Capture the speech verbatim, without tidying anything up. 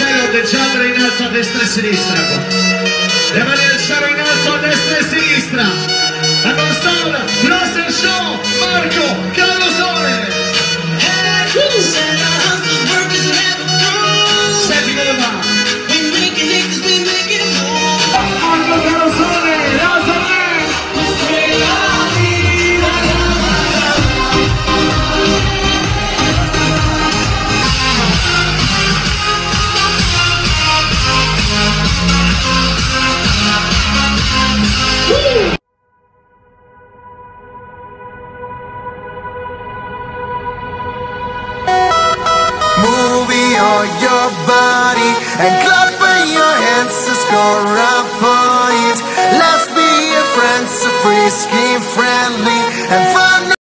bene, ondeggiatela in alto a destra e a sinistra. Le mani al cielo in alto a destra e a sinistra. La console, Russell Show, Marco Carlosone. Senti come va. Marco Carlosone, Rosa. Your body and clapping your hands to score a point. Let's be a friends, so free, scheme friendly and fun.